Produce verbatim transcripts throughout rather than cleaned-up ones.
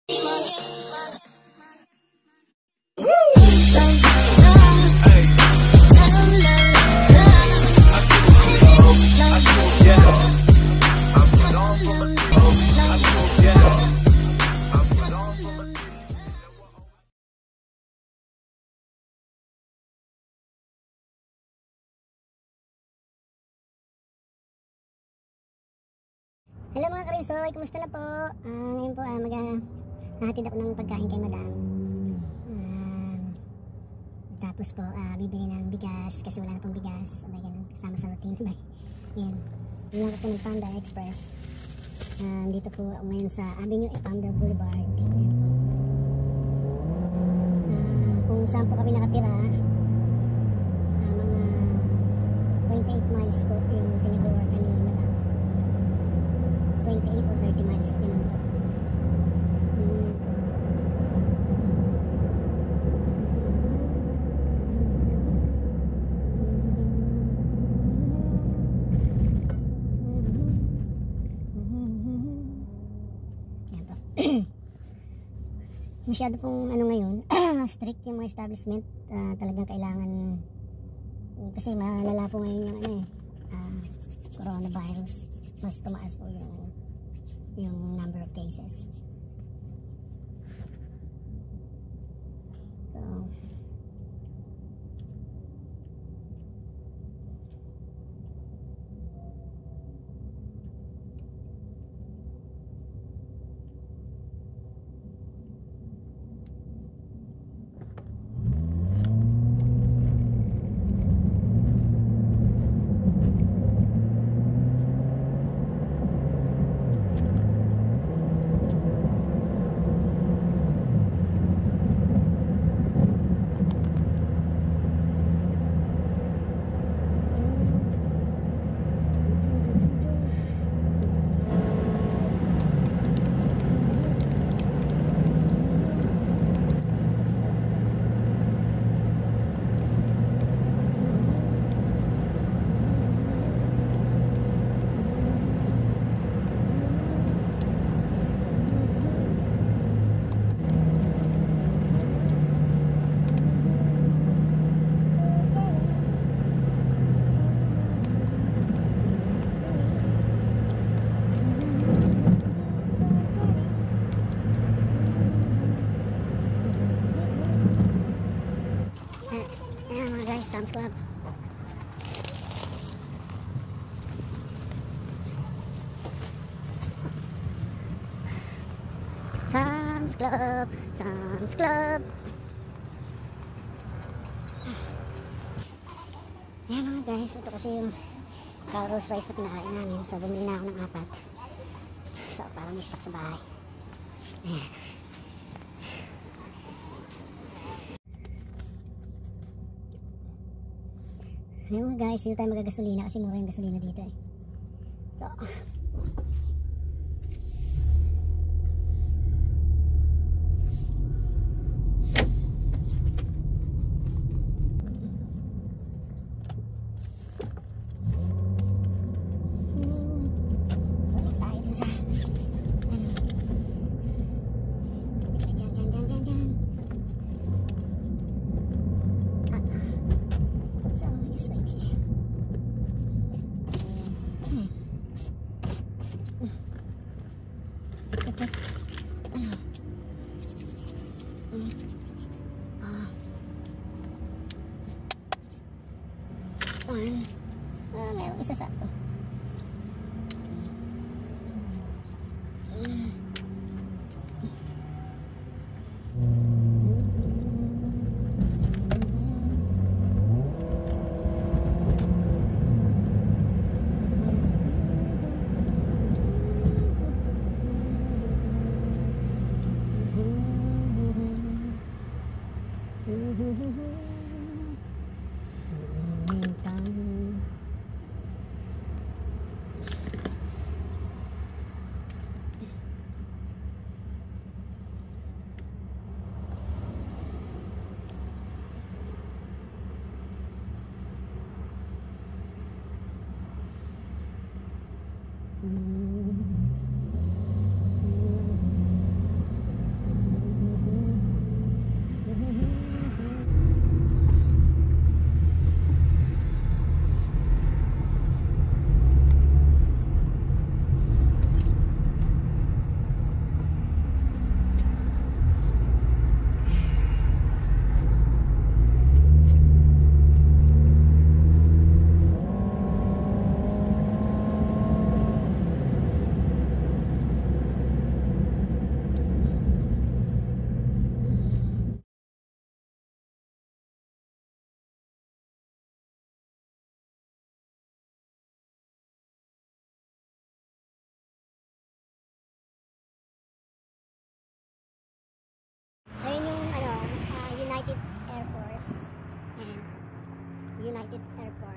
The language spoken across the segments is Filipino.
Hello mga karinsoy, kumusta na po? Uh, ngayon po uh, maghahatid ako ng pagkain kay madam. Uh, tapos po uh, bibili ng bigas kasi wala na pong bigas. Abay ganun, kasama sa routine. Abay, yan. Yun lang kasi ng Panda Express. Uh, dito po ako ngayon sa Avenue Panda Boulevard. Ayan po. Uh, kung saan po kami nakatira, uh, mga twenty-eight miles po yung pinag-work ni madam. twenty-eight or thirty miles, ganun po. Hmm. Yan po. Masyado pong ano ngayon, strict yung mga establishment. Uh, talagang kailangan, kasi malala po ngayon yung ano eh, uh, coronavirus. Mas tumaas po yung yung number of cases. So, Sam's Club. Sam's Club, Sam's Club. Ayan mga guys, ito kasi yung Carlos rice na pinakain namin. So bumili na ako ng apat. So parang may stock sa bahay. Ayan. Ayun guys, dito tayo magagasolina kasi mura yung gasolina dito eh. So, balik tayo dun sa ano. Dyan, dyan, dyan, dyan, dyan. Ah, so, just wait here. Hmm. Ito. Ano? Hmm. Ah. One. Ah, meron isa sa ako. Hmm.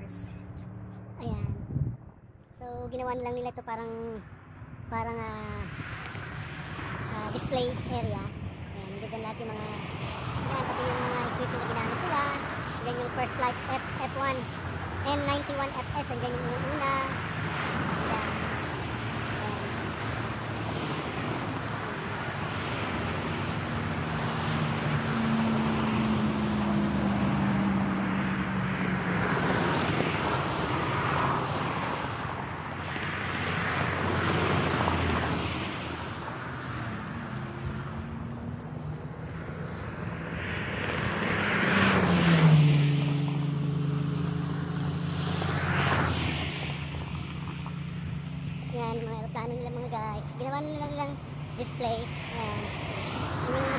Force. Ayan. So, ginawa na lang nila ito parang parang uh, uh, display area. Ayan, dyan lahat yung mga ayan, pati yung mga equipment na ginamit nila. Dyan yung first flight F, F1 N ninety-one F S, andyan yung una. Ayan. Yan, mga aeroplano nila mga guys. Ginawa na lang nilang display. Yan. Yung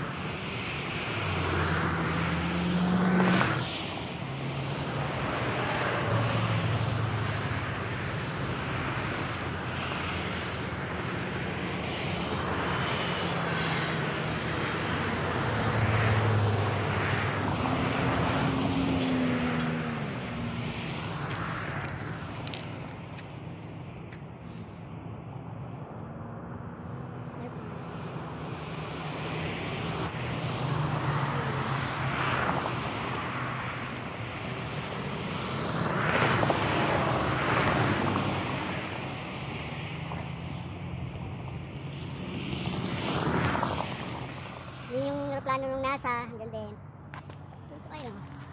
yung aeroplano ng NASA, hanggang din. Ito kayo.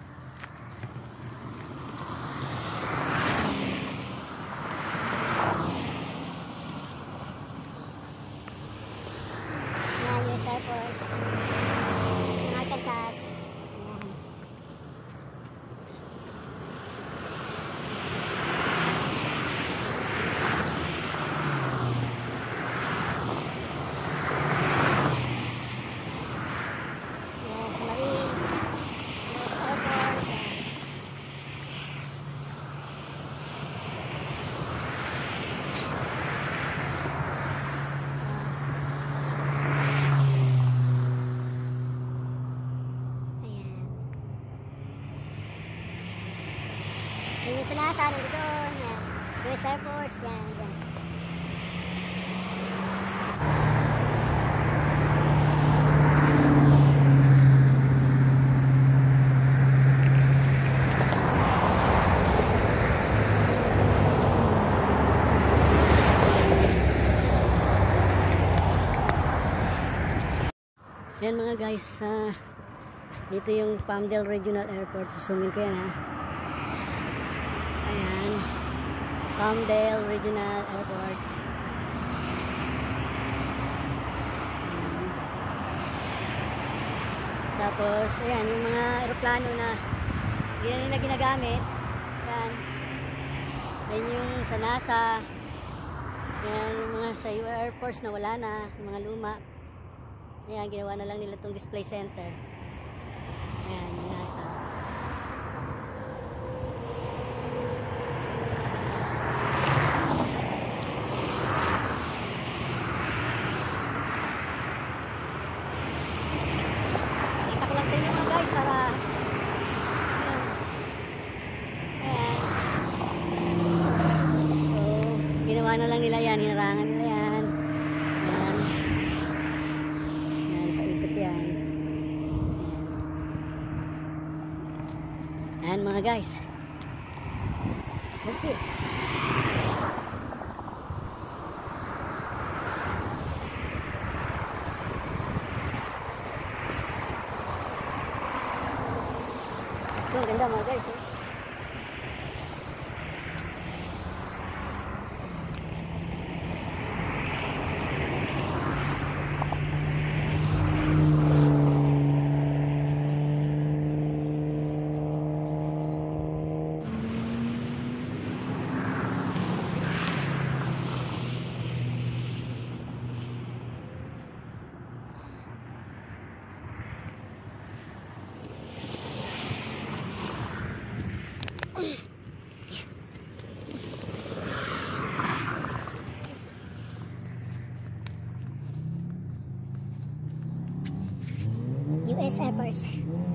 Yan, U S Air Force. Arkansas. Yan. Yan yung sa NASA, nandito. Yan. U S Air Force. Yan, yan. Yan mga guys, uh, dito yung Palmdale Regional Airport. Susumin ko yan ha. Ayan, Palmdale Regional Airport. Ayan. Tapos, ayan, yung mga aeroplano na hindi na nila ginagamit. Ayan. Ayan yung sa NASA. Ayan, yung mga sa Air Force na wala na, yung mga luma. Ayan, ginawa na lang nila itong display center. Ayan, yung NASA. Kita ko lang sa inyo mga guys para ayan. So, ginawa na lang nila yan, hinarangan nila yan. Ayan. Ayan, paikot yan. Ayan. Ayan mga guys. That's it. Ito, ang ganda mga guys. Eh. U S Air Force.